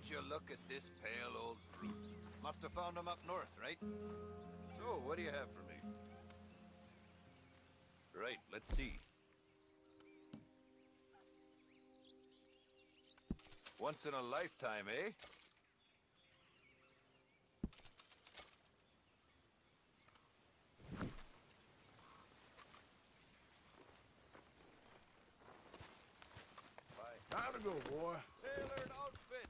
Would you look at this pale old brute? Must have found him up north, right? So, what do you have for me? Right, let's see. Once in a lifetime, eh? Time to go, boy. Tailored outfit!